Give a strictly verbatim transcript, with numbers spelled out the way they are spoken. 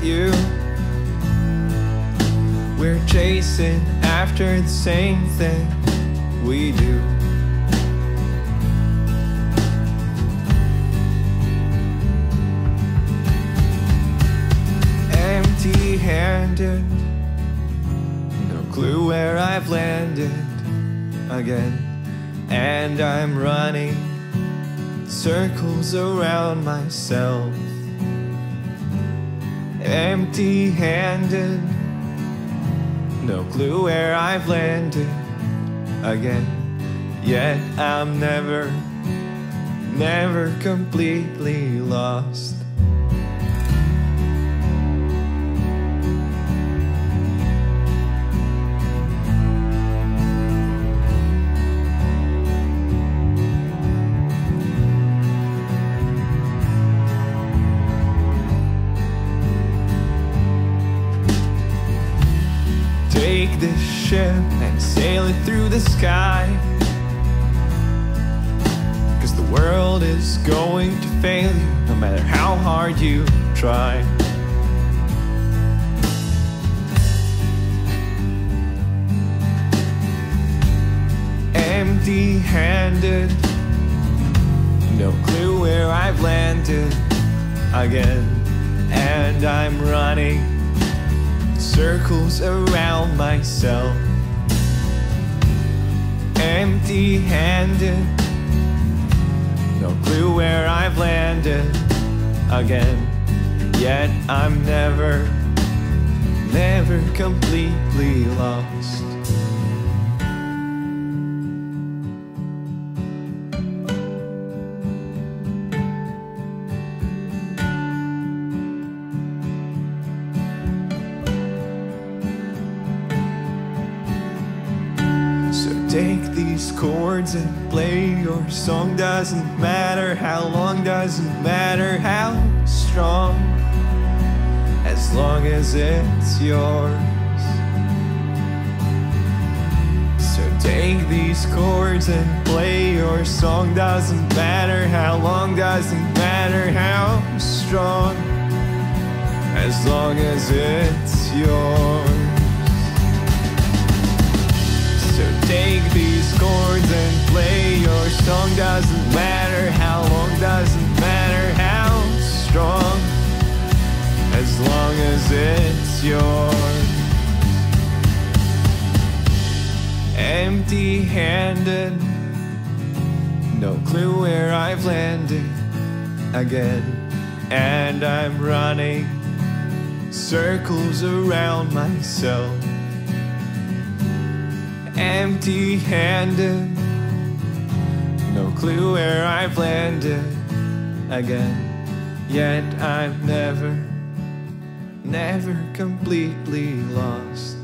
you. We're chasing after the same thing we do. Empty-handed, no clue where I've landed again, and I'm running circles around myself. Empty-handed, no clue where I've landed again, yet I'm never, never completely lost. Take this ship and sail it through the sky, 'cause the world is going to fail you no matter how hard you try. Empty-handed, no clue where I've landed again, and I'm running circles around myself. Empty-handed, no clue where I've landed again, yet I'm never, never completely lost. Take these chords and play your song. Doesn't matter how long, doesn't matter how strong, as long as it's yours. So take these chords and play your song. Doesn't matter how long, doesn't matter how strong, as long as it's yours. So take these chords and play your song. Doesn't matter how long, doesn't matter how strong, as long as it's yours. Empty-handed, no clue where I've landed again, and I'm running circles around myself. Empty-handed, no clue where I've landed again, yet I'm never, never completely lost.